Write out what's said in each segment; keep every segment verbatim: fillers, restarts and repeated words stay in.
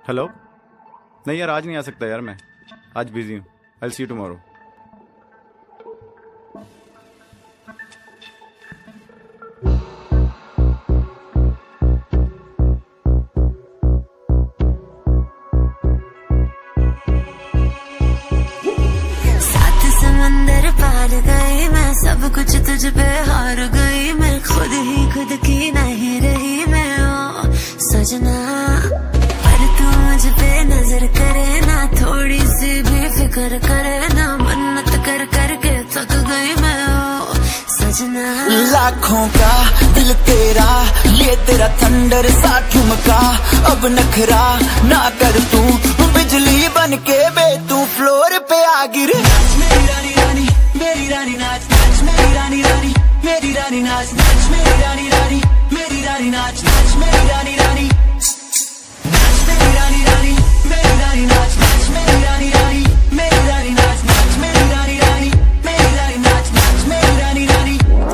Hello. नहीं यार, आज नहीं आ सकता यार, मैं आज बिजी हूँ। I will see you tomorrow. सात समंदर पार गई मैं, सब कुछ तुझ पे हार गई मैं, खुद ही खुद की नहीं रही मैं ओ सजना। पर तू मुझ पे नजर करे ना, थोड़ी सी भी फिक्र करे ना, मन्नत कर कर के थक गई मैं ओ सजना। लाखों का दिल तेरा, ये तेरा थंडर सा ठुमका, अब नखरा ना कर तू, बिजली बन के बे तू फ्लोर पे आ गिर। मेरी रानी रानी मेरी रानी नाच नाच, मेरी रानी रानी मेरी रानी नाच नाच, मेरी रानी रानी मेरी रानी नाच नाच, मेरी रानी रानी मेरी रानी रानी मेरी रानी नाच नाच, मेरी रानी रानी मेरी रानी नाच नाच, मेरी रानी रानी मेरी रानी नाच नाच, मेरी रानी रानी।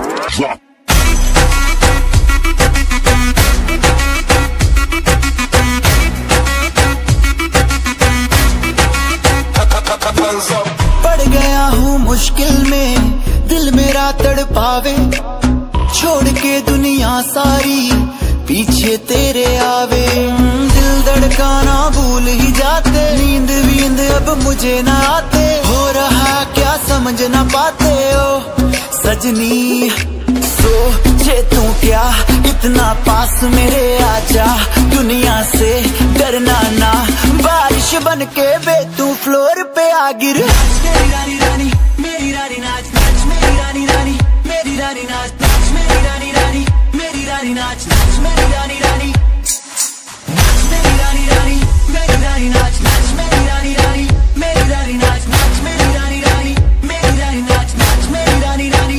पड़ गया हूँ मुश्किल में, दिल मेरा तड़पावे, छोड़ के दुनिया सारी पीछे तेरे आवे। दिल धड़काना भूल ही जाते, नींद वींद अब मुझे ना आते, हो रहा क्या समझ ना पाते ओ सजनी। सोचे तू क्या इतना पास मेरे आजा, दुनिया से डरना ना, बारिश बन के बे तू फ्लोर पे आ गिर। मेरी रानी रानी मेरी रानी नाच नाच, मेरी रानी रानी मेरी रानी नाच नाच, मेरी रानी रानी मेरी रानी नाच नाच, मेरी रानी रानी मेरी रानी रानी मेरी रानी नाच नाच, मेरी रानी रानी मेरी रानी नाच नाच, मेरी रानी रानी मेरी रानी नाच नाच, मेरी रानी रानी।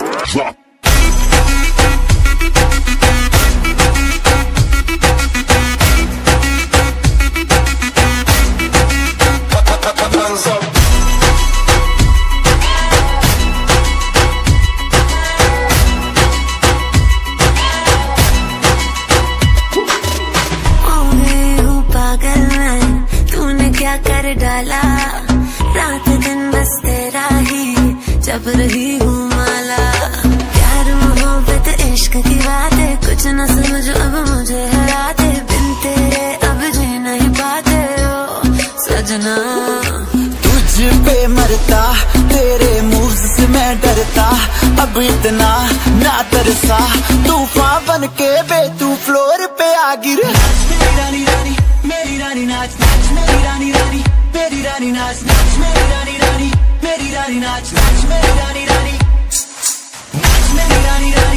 क्या कर डाला, रात दिन बस तेरा ही जब रही हूँ माला। प्यार मोहब्बत इश्क की बातें कुछ न समझ अब मुझे हराते, बिन तेरे अब जी नहीं पाते ओ सजना। तुझ पे मरता, तेरे मूव्स से मैं डरता, अब इतना ना तरसा, तूफान बन के बे तू फ्लोर पे आ गिर। मेरी रानी रानी मेरी रानी नाच नाच, मेरी रानी रानी मेरी रानी नाच नाच, मेरी रानी रानी मेरी रानी नाच नाच, मेरी रानी रानी मेरी रानी रानी